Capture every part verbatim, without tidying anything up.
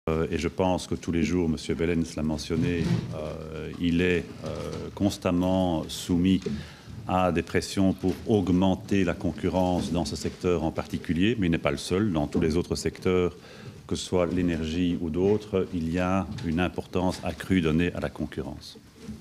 Euh, et je pense que tous les jours, M. Bellens l'a mentionné, euh, il est euh, constamment soumis à des pressions pour augmenter la concurrence dans ce secteur en particulier, mais il n'est pas le seul. Dans tous les autres secteurs, que ce soit l'énergie ou d'autres, il y a une importance accrue donnée à la concurrence.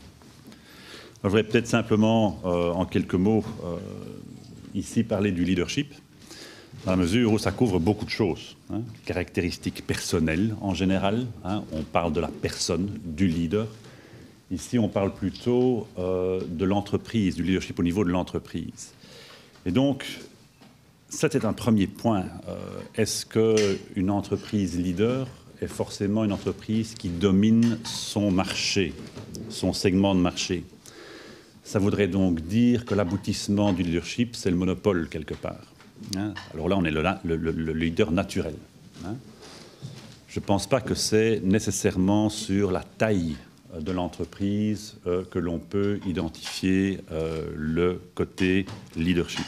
Je voudrais peut-être simplement, euh, en quelques mots, euh, ici parler du leadership, dans la mesure où ça couvre beaucoup de choses. Hein, caractéristiques personnelles en général, hein, on parle de la personne, du leader. Ici, on parle plutôt euh, de l'entreprise, du leadership au niveau de l'entreprise. Et donc, ça c'est un premier point. Euh, Est-ce qu'une entreprise leader est forcément une entreprise qui domine son marché, son segment de marché? Ça voudrait donc dire que l'aboutissement du leadership, c'est le monopole quelque part. Hein, alors là, on est le, le, le, le leader naturel. Hein. Je ne pense pas que c'est nécessairement sur la taille de l'entreprise euh, que l'on peut identifier euh, le côté leadership.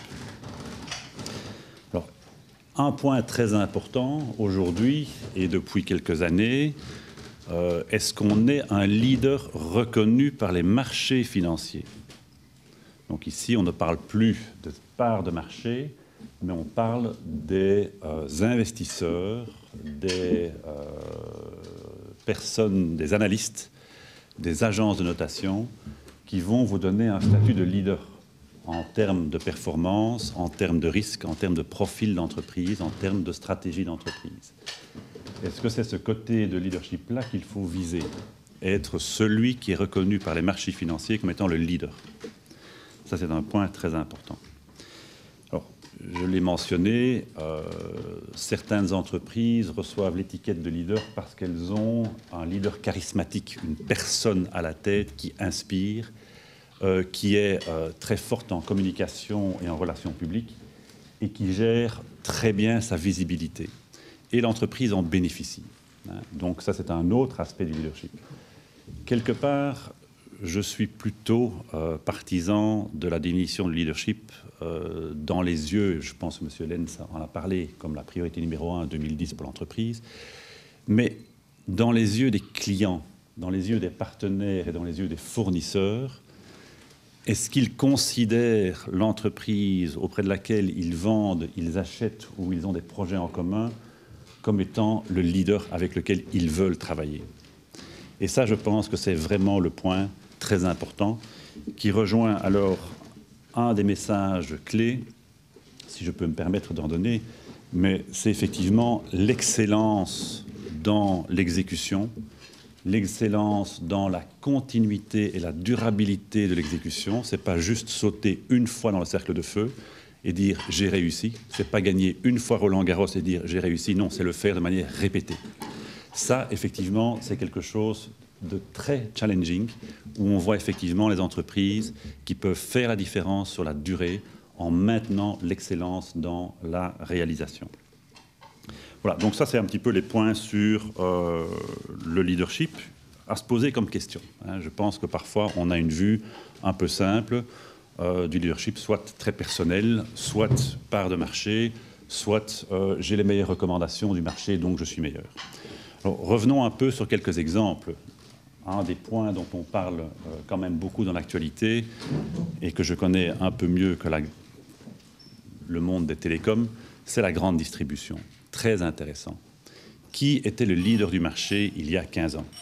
Alors, un point très important aujourd'hui et depuis quelques années, euh, est-ce qu'on est un leader reconnu par les marchés financiers? Donc ici, on ne parle plus de part de marché, mais on parle des euh, investisseurs, des euh, personnes, des analystes, des agences de notation qui vont vous donner un statut de leader en termes de performance, en termes de risque, en termes de profil d'entreprise, en termes de stratégie d'entreprise. Est-ce que c'est ce côté de leadership-là qu'il faut viser? Être celui qui est reconnu par les marchés financiers comme étant le leader. Ça, c'est un point très important. Alors, je l'ai mentionné, euh, certaines entreprises reçoivent l'étiquette de leader parce qu'elles ont un leader charismatique, une personne à la tête qui inspire, euh, qui est euh, très forte en communication et en relations publiques et qui gère très bien sa visibilité. Et l'entreprise en bénéficie. Hein. Donc ça, c'est un autre aspect du leadership. Quelque part, je suis plutôt euh, partisan de la définition de leadership euh, dans les yeux, je pense que M. Lenz en a parlé, comme la priorité numéro un en deux mille dix pour l'entreprise, mais dans les yeux des clients, dans les yeux des partenaires et dans les yeux des fournisseurs, est-ce qu'ils considèrent l'entreprise auprès de laquelle ils vendent, ils achètent ou ils ont des projets en commun comme étant le leader avec lequel ils veulent travailler? Et ça, je pense que c'est vraiment le point très important, qui rejoint alors un des messages clés, si je peux me permettre d'en donner, mais c'est effectivement l'excellence dans l'exécution, l'excellence dans la continuité et la durabilité de l'exécution. Ce n'est pas juste sauter une fois dans le cercle de feu et dire « j'ai réussi ». Ce n'est pas gagner une fois Roland-Garros et dire « j'ai réussi ». Non, c'est le faire de manière répétée. Ça, effectivement, c'est quelque chose de très challenging, où on voit effectivement les entreprises qui peuvent faire la différence sur la durée en maintenant l'excellence dans la réalisation. Voilà, donc ça c'est un petit peu les points sur euh, le leadership à se poser comme question. Hein. Je pense que parfois on a une vue un peu simple euh, du leadership, soit très personnel, soit part de marché, soit euh, j'ai les meilleures recommandations du marché, donc je suis meilleur. Alors, revenons un peu sur quelques exemples. Un des points dont on parle euh, quand même beaucoup dans l'actualité et que je connais un peu mieux que la, le monde des télécoms, c'est la grande distribution. Très intéressant. Qui était le leader du marché il y a quinze ans?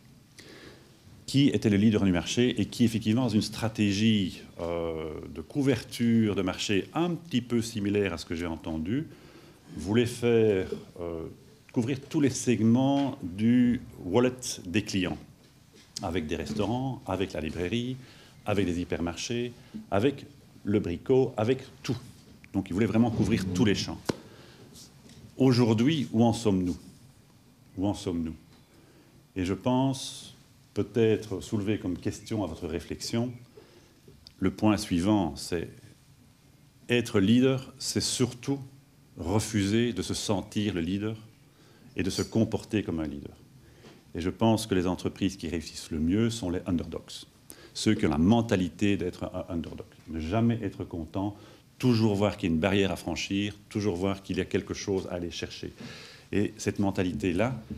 Qui était le leader du marché et qui, effectivement, dans une stratégie euh, de couverture de marché un petit peu similaire à ce que j'ai entendu, voulait faire euh, couvrir tous les segments du wallet des clients, avec des restaurants, avec la librairie, avec des hypermarchés, avec le bricot, avec tout. Donc, il voulait vraiment couvrir tous les champs. Aujourd'hui, où en sommes-nous? Où en sommes-nous? Et je pense, peut-être soulever comme question à votre réflexion, le point suivant, c'est être leader, c'est surtout refuser de se sentir le leader et de se comporter comme un leader. Et je pense que les entreprises qui réussissent le mieux sont les underdogs. Ceux qui ont la mentalité d'être un underdog. Ne jamais être content, toujours voir qu'il y a une barrière à franchir, toujours voir qu'il y a quelque chose à aller chercher. Et cette mentalité-là,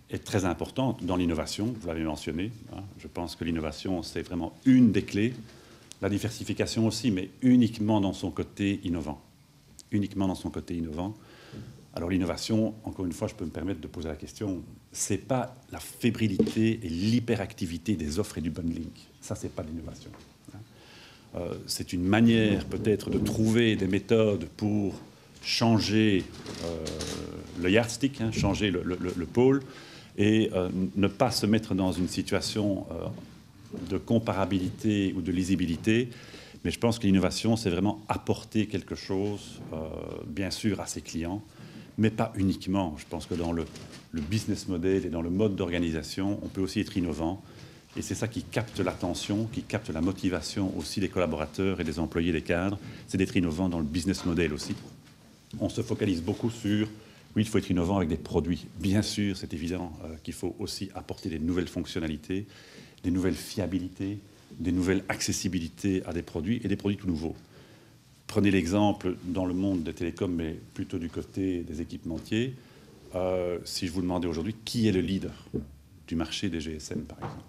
est très importante dans l'innovation, vous l'avez mentionné. Hein. Je pense que l'innovation, c'est vraiment une des clés. La diversification aussi, mais uniquement dans son côté innovant. Uniquement dans son côté innovant. Alors l'innovation, encore une fois, je peux me permettre de poser la question, ce n'est pas la fébrilité et l'hyperactivité des offres et du bundling. Ça, ce n'est pas de l'innovation. Euh, c'est une manière peut-être de trouver des méthodes pour changer euh, le yardstick, hein, changer le, le, le pôle, et euh, ne pas se mettre dans une situation euh, de comparabilité ou de lisibilité. Mais je pense que l'innovation, c'est vraiment apporter quelque chose, euh, bien sûr, à ses clients, mais pas uniquement. Je pense que dans le, le business model et dans le mode d'organisation, on peut aussi être innovant. Et c'est ça qui capte l'attention, qui capte la motivation aussi des collaborateurs et des employés, des cadres. C'est d'être innovant dans le business model aussi. On se focalise beaucoup sur, oui, il faut être innovant avec des produits. Bien sûr, c'est évident euh, qu'il faut aussi apporter des nouvelles fonctionnalités, des nouvelles fiabilités, des nouvelles accessibilités à des produits et des produits tout nouveaux. Prenez l'exemple dans le monde des télécoms, mais plutôt du côté des équipementiers. Euh, si je vous demandais aujourd'hui qui est le leader du marché des G S M, par exemple.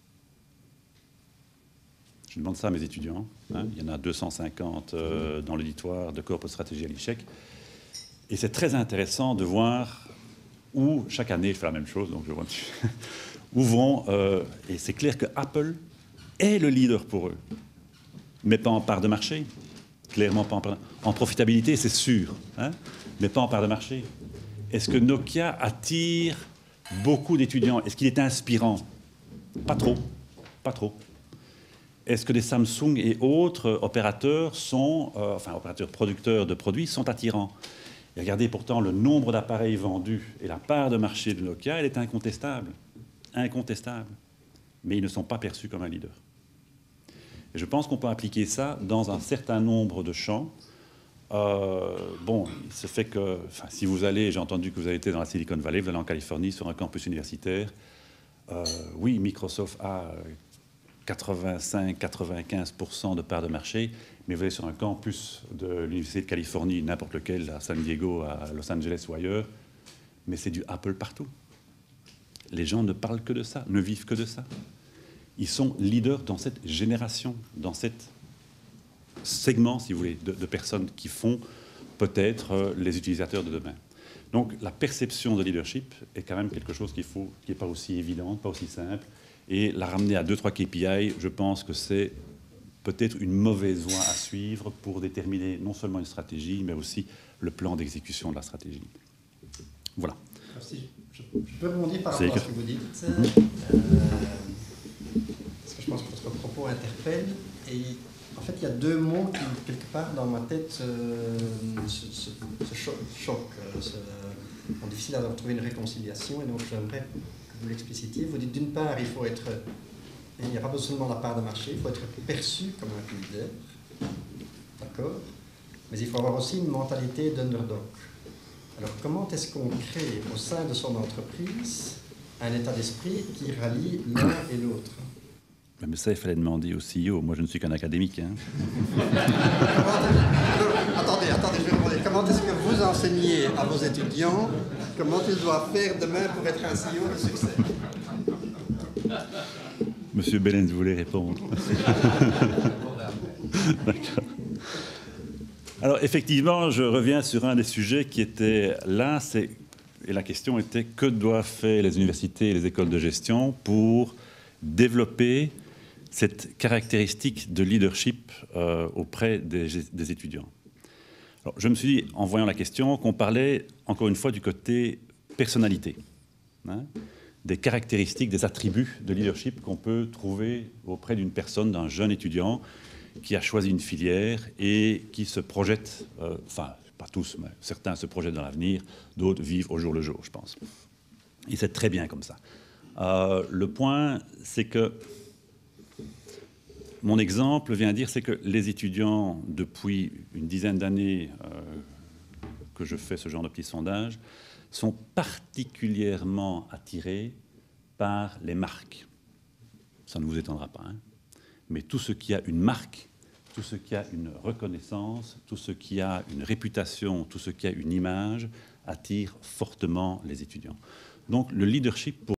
Je demande ça à mes étudiants. Hein. Il y en a deux cent cinquante euh, dans l'auditoire de Corporate Strategy à l'I C H E C. Et c'est très intéressant de voir où, chaque année, je fais la même chose, donc je vois où vont, euh, et c'est clair que Apple est le leader pour eux, mais pas en part de marché, clairement pas en part, en profitabilité, c'est sûr, hein, mais pas en part de marché. Est-ce que Nokia attire beaucoup d'étudiants? Est-ce qu'il est inspirant? Pas trop, pas trop. Est-ce que des Samsung et autres opérateurs sont, euh, enfin opérateurs producteurs de produits sont attirants? Et regardez pourtant le nombre d'appareils vendus et la part de marché de Nokia, elle est incontestable. Incontestable. Mais ils ne sont pas perçus comme un leader. Et je pense qu'on peut appliquer ça dans un certain nombre de champs. Euh, bon, il se fait que, enfin, si vous allez, j'ai entendu que vous avez été dans la Silicon Valley, vous allez en Californie sur un campus universitaire. Euh, oui, Microsoft a quatre-vingt-cinq à quatre-vingt-quinze pour cent de part de marché, mais vous allez sur un campus de l'Université de Californie, n'importe lequel, à San Diego, à Los Angeles ou ailleurs, mais c'est du Apple partout. Les gens ne parlent que de ça, ne vivent que de ça. Ils sont leaders dans cette génération, dans ce segment, si vous voulez, de, de personnes qui font peut-être euh, les utilisateurs de demain. Donc la perception de leadership est quand même quelque chose qu'il faut, qui n'est pas aussi évidente, pas aussi simple. Et la ramener à deux trois K P I, je pense que c'est peut-être une mauvaise voie à suivre pour déterminer non seulement une stratégie, mais aussi le plan d'exécution de la stratégie. Voilà. Merci. Je, je peux rebondir par rapport à ce que vous dites, mm-hmm. euh, parce que je pense que votre propos interpelle. Et en fait, il y a deux mots qui, quelque part, dans ma tête, euh, se, se, se cho choquent. Se, sont difficiles à trouver une réconciliation. Et donc, j'aimerais vous l'explicitiez. Vous dites d'une part, il faut être, il n'y a pas besoin seulement la part de marché, il faut être perçu comme un leader, d'accord, mais il faut avoir aussi une mentalité d'underdog. Alors comment est-ce qu'on crée au sein de son entreprise un état d'esprit qui rallie l'un et l'autre? Mais ça, il fallait demander au C E O. Moi, je ne suis qu'un académique. Hein. attendez, attendez, je vais demander. Comment est-ce que vous enseignez à vos étudiants comment ils doivent faire demain pour être un C E O de succès? Monsieur Bellens voulait répondre. D'accord. Alors, effectivement, je reviens sur un des sujets qui était là, c'est, et la question était que doivent faire les universités et les écoles de gestion pour développer cette caractéristique de leadership euh, auprès des, des étudiants. Alors, je me suis dit, en voyant la question, qu'on parlait encore une fois du côté personnalité, hein, des caractéristiques, des attributs de leadership qu'on peut trouver auprès d'une personne, d'un jeune étudiant qui a choisi une filière et qui se projette, euh, enfin, pas tous, mais certains se projettent dans l'avenir, d'autres vivent au jour le jour, je pense. Et c'est très bien comme ça. Euh, le point, c'est que mon exemple vient dire, c'est que les étudiants, depuis une dizaine d'années euh, que je fais ce genre de petits sondages, sont particulièrement attirés par les marques. Ça ne vous étonnera pas, hein. Mais tout ce qui a une marque, tout ce qui a une reconnaissance, tout ce qui a une réputation, tout ce qui a une image, attire fortement les étudiants. Donc le leadership pour